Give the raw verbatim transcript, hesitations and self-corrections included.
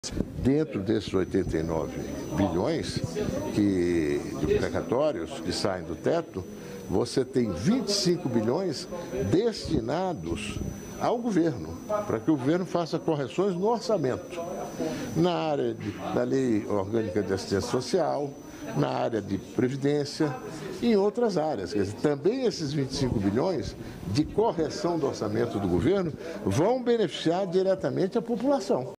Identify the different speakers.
Speaker 1: Dentro desses oitenta e nove bilhões que, de precatórios que saem do teto, você tem vinte e cinco bilhões destinados ao governo, para que o governo faça correções no orçamento, na área de, da Lei Orgânica de Assistência Social, na área de Previdência e em outras áreas. Quer dizer, também esses vinte e cinco bilhões de correção do orçamento do governo vão beneficiar diretamente a população.